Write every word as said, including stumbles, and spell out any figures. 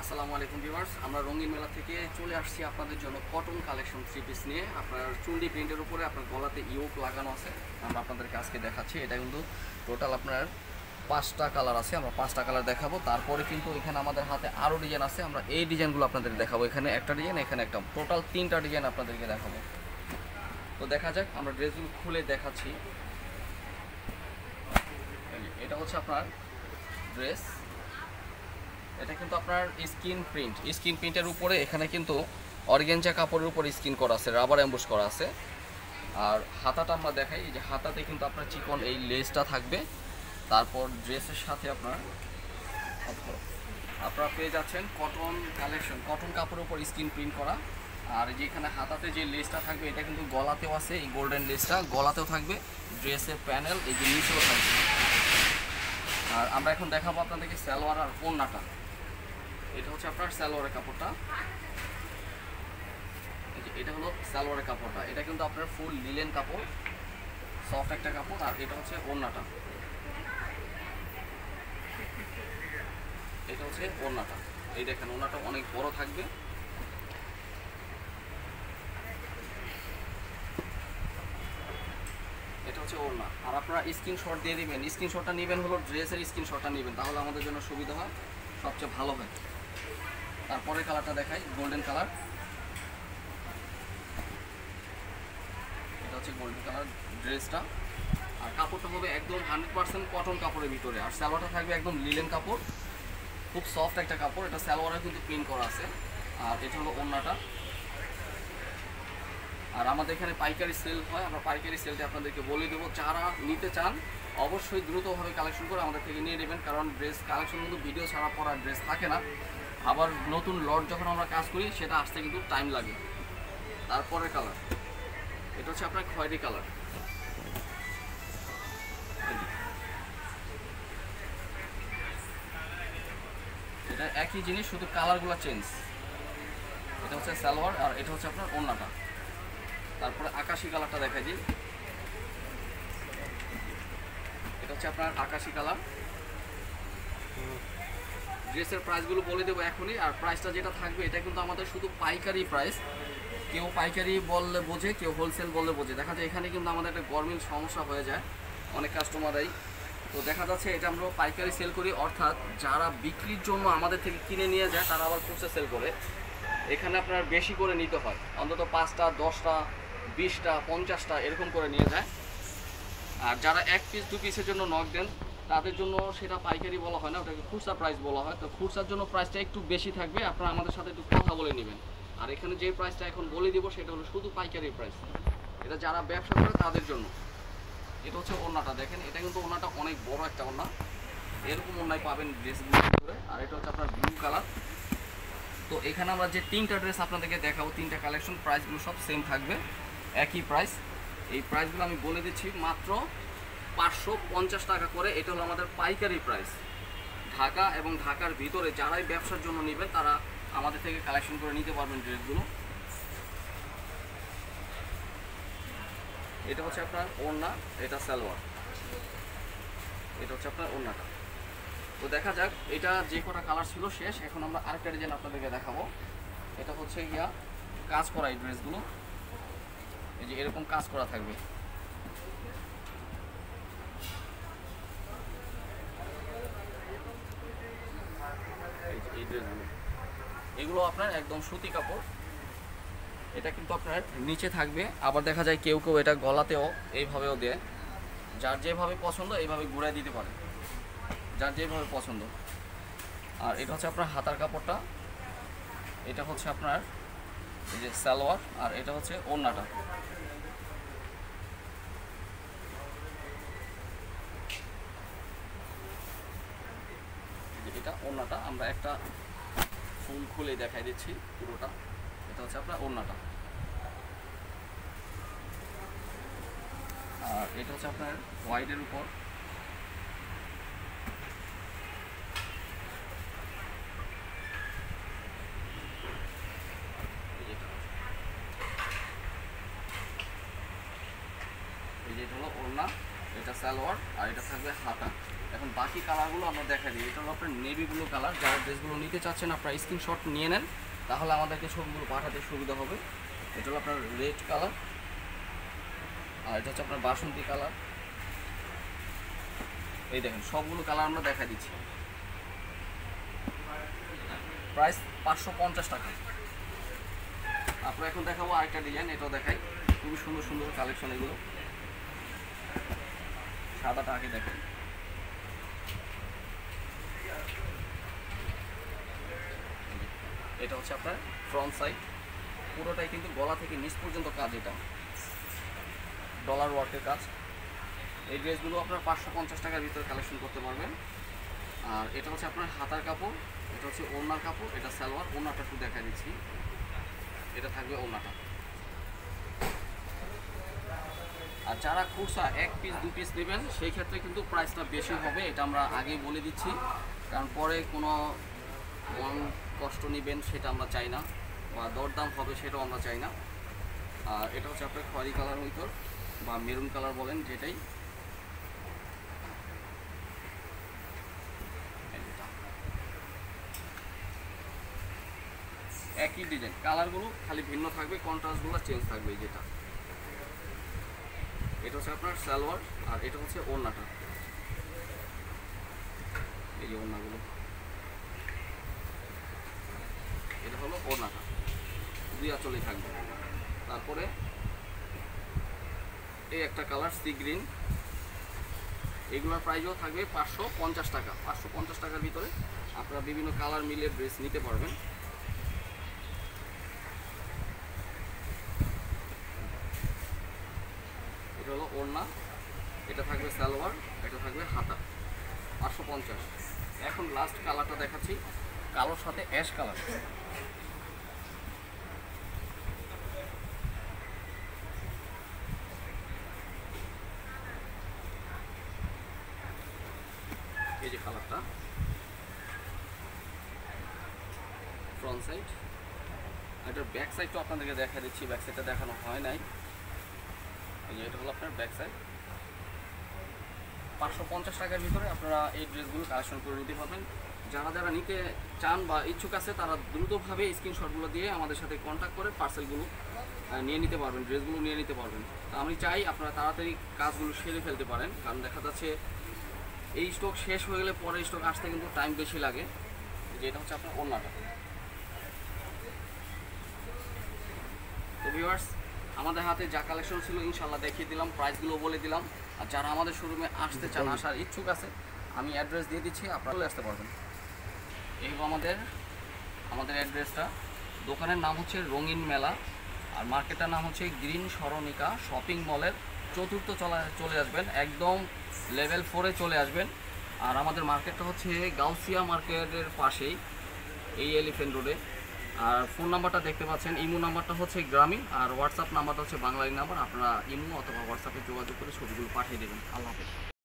আসসালামু আলাইকুম ভিউয়ার্স, আমরা রঙিন মেলা থেকে চলে আসছি আপনাদের জন্য কটন কালেকশন থ্রি পিস নিয়ে। আপনার চুন্ডি প্রিন্টের উপরে আপনার গলাতে ইয়োক লাগানো আছে, আমরা আপনাদেরকে আজকে দেখাচ্ছি। এটা কিন্তু টোটাল আপনার পাঁচটা কালার আছে, আমরা পাঁচটা কালার দেখাবো। তারপরে কিন্তু এখানে আমাদের হাতে আরও ডিজাইন আছে, আমরা এই ডিজাইনগুলো আপনাদের দেখাবো। এখানে একটা ডিজাইন, এখানে একটা, টোটাল তিনটা ডিজাইন আপনাদেরকে দেখাবো। তো দেখা যাক, আমরা ড্রেসগুলো খুলে দেখাচ্ছি। এটা হচ্ছে আপনার ড্রেস, এটা কিন্তু আপনার স্কিন প্রিন্ট, স্কিন প্রিন্টের উপরে এখানে কিন্তু অর্গানজা কাপড়ের উপর স্কিন করা আছে, রাবার এমবুশ করা আছে। আর হাতাটা আমরা দেখাই, এই যে হাতাতে কিন্তু আপনার চিকন এই লেসটা থাকবে। তারপর ড্রেসের সাথে আপনার আপনারা পেয়ে যাচ্ছেন কটন কালেকশন, কটন কাপড়ের উপর স্কিন প্রিন্ট করা। আর যেখানে হাতাতে যে লেসটা থাকবে এটা কিন্তু গলাতেও আছে, এই গোল্ডেন লেসটা গলাতেও থাকবে, ড্রেসের প্যানেল এই যে নিচেও থাকবে। আর আমরা এখন দেখাবো আপনাদেরকে সালোয়ার আর ওড়নাটা। এটা হচ্ছে আপনার সালোয়ারের কাপড়টা, এটা হলো সালোয়ারের কাপড়টা। এটা কিন্তু আপনার ফুল লিলেন কাপড়, সফট একটা কাপড়। আর এটা হচ্ছে ওড়নাটা, এটা হচ্ছে ওড়নাটা। এই দেখেন ওড়নাটা অনেক বড় থাকবে। এটা হচ্ছে ওড়না। আর আপনারা স্ক্রিনশট দিয়ে দিবেন, স্ক্রিনশটটা নেবেন হলো ড্রেসের স্ক্রিনশটটা নেবেন, তাহলে আমাদের জন্য সুবিধা হয়, সবচেয়ে ভালো হয়। তারপরে কালারটা দেখাই, গোল্ডেন কালার। এটা হচ্ছে গোল্ডেন কালার ড্রেসটা। আর কাপড়টা হবে একদম হান্ড্রেড পার্সেন্ট কটন কাপড়ের ভিতরে। আর সালোয়ারটা থাকবে একদম লিলেন কাপড়, খুব সফট একটা কাপড়। এটা সালোয়ারে কিন্তু প্রিন্ট করা আছে। আর এটা হলো ওড়নাটা। আর আমাদের এখানে পাইকারি সেল হয়, আমরা পাইকারি সেলটা আপনাদেরকে বলে দেবো। যারা নিতে চান অবশ্যই দ্রুতভাবে কালেকশন করে আমাদের থেকে নিয়ে নেবেন, কারণ ড্রেস কালেকশন কিন্তু ভিডিও ছাড়া পর আর ড্রেস থাকে না। আবার নতুন লট যখন আমরা কাজ করি সেটা আসতে কিন্তু টাইম লাগে। তারপরে কালার, এটা হচ্ছে আপনার খয়েরি কালার। এটা একই জিনিস, শুধু কালারগুলো চেঞ্জ। এটা হচ্ছে সালোয়ার আর এটা হচ্ছে আপনার ওড়নাটা। তারপরে আকাশি কালারটা দেখাই দিই, এটা হচ্ছে আপনার আকাশি কালার। ড্রেসের প্রাইসগুলো বলে দেবো এখনই। আর প্রাইসটা যেটা থাকবে এটা কিন্তু আমাদের শুধু পাইকারি প্রাইস। কেউ পাইকারি বললে বোঝে, কেউ হোলসেল বললে বোঝে। দেখা যায় এখানে কিন্তু আমাদের একটা গরমিল সমস্যা হয়ে যায় অনেক কাস্টমাররাই। তো দেখা যাচ্ছে এটা আমরা পাইকারি সেল করি, অর্থাৎ যারা বিক্রির জন্য আমাদের থেকে কিনে নিয়ে যায় তারা আবার খুচরা সেল করে। এখানে আপনার বেশি করে নিতে হয়, অন্তত পাঁচটা, দশটা, বিশটা, পঞ্চাশটা এরকম করে নিয়ে যায়। আর যারা এক পিস দু পিসের জন্য নক দেন তাদের জন্য সেটা পাইকারি বলা হয় না, ওটাকে খুচরা প্রাইস বলা হয়। তো খুচরার জন্য প্রাইসটা একটু বেশি থাকবে, আপনারা আমাদের সাথে একটু কথা বলে নেবেন। আর এখানে যে প্রাইসটা এখন বলে দিব সেটা হলো শুধু পাইকারি প্রাইস, এটা যারা ব্যবসা করে তাদের জন্য। এটা হচ্ছে ওড়নাটা, দেখেন এটা কিন্তু ওড়নাটা অনেক বড় একটা ওড়না, এরকম ওড়নায় পাবেন ড্রেসগুলোর ভিতরে। আর এটা হচ্ছে আপনার ব্লু কালার। তো এখানে আমরা যে তিনটা ড্রেস আপনাদেরকে দেখাবো, তিনটা কালেকশন, প্রাইসগুলো সব সেম থাকবে, একই প্রাইস। এই প্রাইসগুলো আমি বলে দিচ্ছি, মাত্র পাঁচশো পঞ্চাশ টাকা করে। এটা হলো আমাদের পাইকারি প্রাইস। ঢাকা এবং ঢাকার ভিতরে যারাই ব্যবসার জন্য নেবেন তারা আমাদের থেকে কালেকশন করে নিতে পারবেন ড্রেসগুলো। এটা হচ্ছে আপনার ওড়না, এটা সালোয়ার, এটা হচ্ছে আপনার ওড়নাটা। তো দেখা যাক, এটা যে কটা কালার ছিল শেষ, এখন আমরা আরেকটা ডিজাইন আপনাদেরকে দেখাবো। এটা হচ্ছে গিয়া কাজ করা এই ড্রেসগুলো, এই যে এরকম কাজ করা থাকবে। এই ড্রেসগুলো এগুলো আপনার একদম সুতি কাপড়। এটা কিন্তু আপনার নিচে থাকবে, আবার দেখা যায় কেউ কেউ এটা গলাতেও এইভাবেও দেয়, যার যেভাবে পছন্দ এইভাবে ঘুরাই দিতে পারে, যার যেভাবে পছন্দ। আর এটা হচ্ছে আপনার হাতার কাপড়টা, এটা হচ্ছে আপনার এই যে সালোয়ার, আর এটা হচ্ছে ওড়নাটা। এটা ওড়নাটা, আমরা একটা ফুল খুলে দেখাই দিচ্ছি পুরোটা। এটা হচ্ছে আপনার ওড়নাটা। আর এটা হচ্ছে আপনার হোয়াইটের উপর, এই যে হলো ওড়না, এটা সালোয়ার, আর এটা থাকবে হাতা। এখন বাকি কালারগুলো আমরা দেখা দিই। এটা হলো আপনার নেভি ব্লু কালার। যারা ড্রেসগুলো নিতে চাচ্ছেন আপনারা স্ক্রিনশট নিয়ে নেন, তাহলে আমাদেরকে ছবিগুলো পাঠাতে সুবিধা হবে। এটা হলো আপনার রেড কালার, আর এটা হচ্ছে আপনার বাসন্তী কালার। এই দেখেন সবগুলো কালার আমরা দেখা দিচ্ছি। প্রাইস পাঁচশো পঞ্চাশ টাকা। আপনারা এখন দেখাবো আরেকটা ডিজাইন, এটাও দেখাই। খুবই সুন্দর সুন্দর কালেকশন এগুলো। সাদাটা আগে দেখেন। এটা হচ্ছে আপনার ফ্রন্ট সাইড, পুরোটাই কিন্তু গলা থেকে নিচ পর্যন্ত কাজ। এটা ডলার ওয়ার্কের কাজ। এই ড্রেসগুলো আপনার পাঁচশো পঞ্চাশ টাকার ভিতরে কালেকশন করতে পারবেন। আর এটা হচ্ছে আপনার হাতার কাপড়, এটা হচ্ছে ওড়নার কাপড়, এটা সালোয়ার। ওড়নাটা একটু দেখা দিচ্ছি, এটা থাকবে ওড়নাটা। আর যারা খুচরা এক পিস দু পিস নেবেন সেই ক্ষেত্রে কিন্তু প্রাইসটা বেশি হবে, এটা আমরা আগেই বলে দিচ্ছি। কারণ পরে কোনো মন কষ্ট নেবেন সেটা আমরা চাই না, বা দরদাম হবে সেটাও আমরা চাই না। আর এটা হচ্ছে আপনার খয়েরি কালার ভিতর বা মেরুন কালার বলেন যেটাই। একই ডিজাইন, কালারগুলো খালি ভিন্ন থাকবে, কন্ট্রাস্টগুলো চেঞ্জ থাকবে। যেটা এটা হচ্ছে আপনার সালোয়ার, আর এটা হচ্ছে ওড়নাটা। এই যে ওড়নাগুলো, এটা হলো ওড়নাটা, দুই আঁচলেই থাকবে। তারপরে এই একটা কালার সি গ্রিন, এগুলোর প্রাইসও থাকবে পাঁচশো পঞ্চাশ টাকা। পাঁচশো পঞ্চাশ টাকার ভিতরে আপনারা বিভিন্ন কালার মিলিয়ে ড্রেস নিতে পারবেন। এটা হলো ওড়না, এটা থাকবে সালোয়ার, এটা থাকবে হাতা। পাঁচশো পঞ্চাশ। এখন লাস্ট কালারটা দেখাচ্ছি, কালোর সাথে অ্যাশ কালার। এই যে কালারটা ফ্রন্ট সাইড, এটার ব্যাক সাইডটাও আপনাদেরকে দেখা দিচ্ছি। ব্যাক সাইডটা দেখানো হয় নাই। এই যে এটা হলো আপনার ব্যাক সাইড। পাঁচশো পঞ্চাশ টাকার ভিতরে আপনারা এই ড্রেসগুলো কালেকশন করে নিতে পারবেন। যারা যারা নিতে চান বা ইচ্ছুক আছে তারা দ্রুতভাবে স্ক্রিনশটগুলো দিয়ে আমাদের সাথে কন্ট্যাক্ট করে পার্সেলগুলো নিয়ে নিতে পারবেন, ড্রেসগুলো নিয়ে নিতে পারবেন। তো আমি চাই আপনারা তাড়াতাড়ি কাজগুলো সেরে ফেলতে পারেন, কারণ দেখা যাচ্ছে এই স্টক শেষ হয়ে গেলে পরে স্টক আসতে কিন্তু টাইম বেশি লাগে। যেটা হচ্ছে আপনার ওড়নাটা। তো ভিউয়ার্স, আমাদের হাতে যা কালেকশন ছিল ইনশাল্লাহ দেখিয়ে দিলাম, প্রাইসগুলো বলে দিলাম। আর যারা আমাদের শোরুমে আসতে চান, আসার ইচ্ছুক আছে, আমি অ্যাড্রেস দিয়ে দিচ্ছি, আপনারা চলে আসতে পারবেন। এই আমাদের আমাদের অ্যাড্রেসটা, দোকানের নাম হচ্ছে রঙিন মেলা, আর মার্কেটের নাম হচ্ছে গ্রিন সরণিকা শপিং মলের চতুর্থ চলা চলে আসবেন, একদম লেভেল ফোরে চলে আসবেন। আর আমাদের মার্কেটটা হচ্ছে গাউসিয়া মার্কেটের পাশেই, এই এলিফেন্ট রোডে। আর ফোন নাম্বারটা দেখতে পাচ্ছেন, ইমো নাম্বারটা হচ্ছে গ্রামীণ, আর হোয়াটসঅ্যাপ নাম্বারটা হচ্ছে বাংলাদেশ নাম্বার। আপনারা ইমো অথবা হোয়াটসঅ্যাপে যোগাযোগ করে ছবিগুলো পাঠিয়ে দেবেন। আল্লাহ হাফেজ।